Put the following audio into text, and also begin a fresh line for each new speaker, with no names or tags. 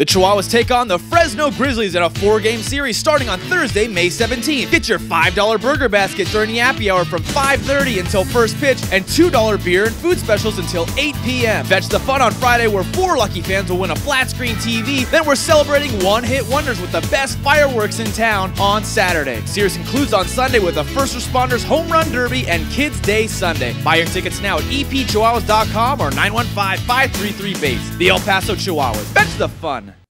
The Chihuahuas take on the Fresno Grizzlies in a 4-game series starting on Thursday, May 17th. Get your $5 burger basket during the happy hour from 5:30 until first pitch and $2 beer and food specials until 8 p.m. Fetch the fun on Friday where 4 lucky fans will win a flat-screen TV. Then we're celebrating one-hit wonders with the best fireworks in town on Saturday. Series concludes on Sunday with a First Responders Home Run Derby and Kids Day Sunday. Buy your tickets now at epchihuahuas.com or 915-533-BASE. The El Paso Chihuahuas. Fetch the fun.